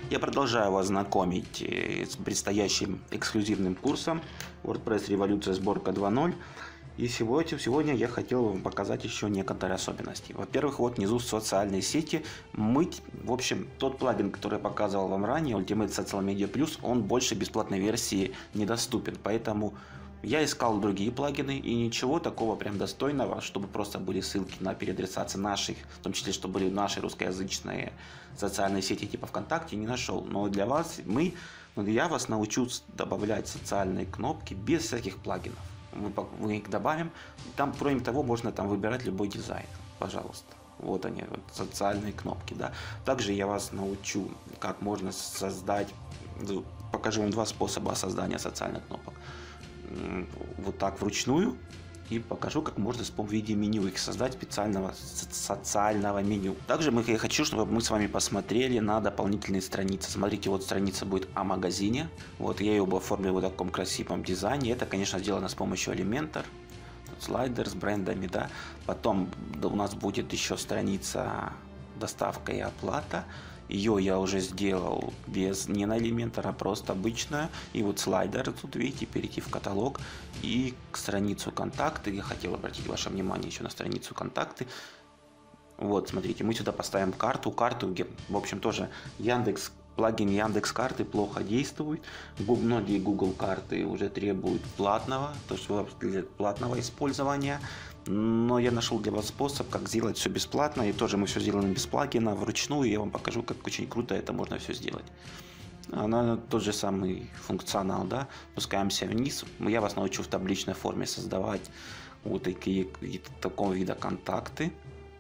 Я продолжаю вас знакомить с предстоящим эксклюзивным курсом WordPress Революция сборка 2.0. И сегодня я хотел вам показать еще некоторые особенности. Во-первых, вот внизу социальные сети. В общем, тот плагин, который я показывал вам ранее, Ultimate Social Media Plus, он больше бесплатной версии недоступен. Поэтому я искал другие плагины, и ничего такого прям достойного, чтобы просто были ссылки на переадресации наших, в том числе, чтобы были наши русскоязычные социальные сети типа ВКонтакте, не нашел. Но для вас, я вас научу добавлять социальные кнопки без всяких плагинов. Мы их добавим. Там, кроме того, можно там выбирать любой дизайн. Пожалуйста. Вот они, вот, социальные кнопки. Да. Также я вас научу, как можно создать. Покажу вам два способа создания социальных кнопок. Вот так вручную. И покажу, как можно в виде меню их создать, специального социального меню. Также я хочу, чтобы мы с вами посмотрели на дополнительные страницы. Смотрите, вот страница будет о магазине. Вот я ее оформлю в таком красивом дизайне. Это, конечно, сделано с помощью Elementor. Слайдер с брендами, да. Потом у нас будет еще страница доставка и оплата. Ее я уже сделал не на Elementor, а просто обычную. И вот слайдер тут, видите, перейти в каталог и к страницу контакты. Я хотел обратить ваше внимание еще на страницу контакты. Вот, смотрите, мы сюда поставим карту, где, в общем, тоже плагин Яндекс карты плохо действует. Многие Google карты уже требуют платного использования. Но я нашел для вас способ, как сделать все бесплатно. И тоже мы все сделаем без плагина, вручную. Я вам покажу, как очень круто это можно все сделать. Тот же самый функционал, да. Спускаемся вниз. Я вас научу в табличной форме создавать вот такого вида контакты.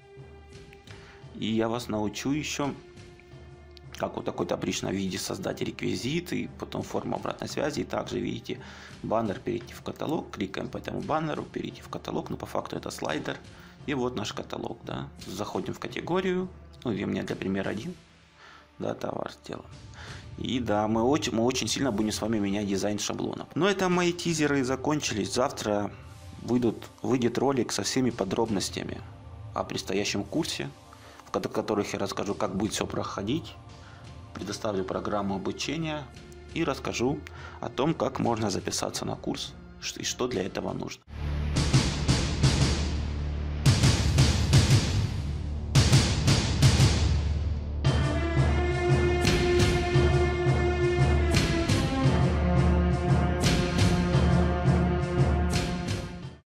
И я вас научу еще, как вот такой табличном виде создать реквизиты, и потом форму обратной связи. И также, видите, баннер, перейти в каталог, кликаем по этому баннеру, перейти в каталог, но по факту это слайдер. И вот наш каталог, да. Заходим в категорию, у меня для примера 1, да, товар сделан. И да, мы очень сильно будем с вами менять дизайн шаблонов. Но это мои тизеры закончились. Завтра выйдет ролик со всеми подробностями о предстоящем курсе, в которых я расскажу, как будет все проходить. Предоставлю программу обучения и расскажу о том, как можно записаться на курс и что для этого нужно.